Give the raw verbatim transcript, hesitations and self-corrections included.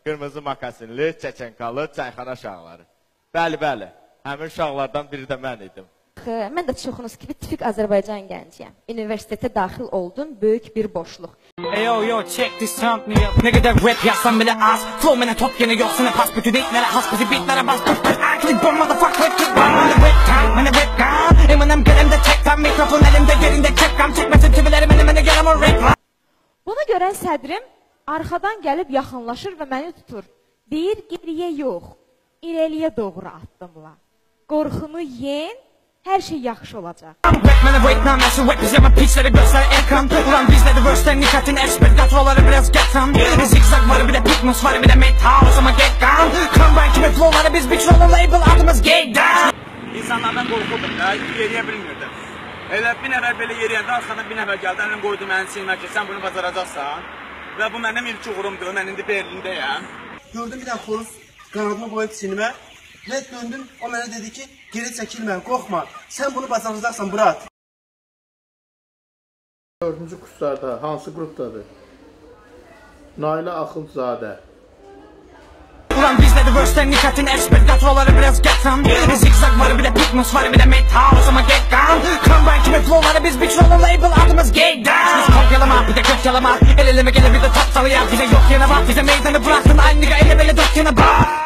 Qırmızı makasinli, çəçənkalı, çayxana uşaqları. Bəli, bəli. Həmin uşaqlardan biri də mən idim. Mən də çoxunuz kimi tipik Azərbaycan gənciyəm. Universitetə daxil oldun, böyük bir boşluq. Hey yo yo, check this chunk me up. Nigga that rap yazsam bile az. Flow mene top yine yok, sana pas bütün deytlere has. Bizi beatlere bas. Actually bomb motherfucker, click bomb on the rap time. Mene rap gun. Eminim gelimde çekten mikrofon elimde yerinde çekram. Çekmesin çivilerim elimde gelem o rap. Bunu görən sədrim arxadan gəlib yaxınlaşır və məni tutur. Deyir, geriyə yox, irəliyə doğru addımla. Qorxunu yen, hər şey yaxşı olacaq. Batman'e Vietnam'ı wet biz yama piçleri göster ekran. Ulan bizleri versten nikatin expert katroları biraz getan. Zigzag var bir de Pitmus var bir de metal o zaman get down. Comeback gibi flowları biz bitch roll label adımız get down. İnsanlardan qorxurdum da, yeriyə bilmirdim. Elə bir nəfər belə yeriyəndə arxadan bir nəfər gəldi, əlim qoydu mənim sinimə ki, sən bunu bacaracaqsan. Və bu mənim ilk uğurumdur, mən indi Berlindəyəm. Gördüm bir dənə xoruz qanadımı qoyub sinimə. Və döndüm, o mənə dedi ki, geri çəkilmə, qorxma. Sən bunu bacaracaqsan, Burat. Dördüncü kurslarda hansı qrupdadır? Nailə Axundzadə. Ulan bizleri versten nikatin expert katroları biraz getan. Zigzag var bir de Pitmus var bir de metal o zaman get down. Comeback gibi flowları biz bitch roll label adımız get down. Biz kopyalama bir de kopyalama. El elime gele bir de tatsalı ya. Bize yok yana bak bize meydanı bıraktın aynı nigga ele bele dört yana bak.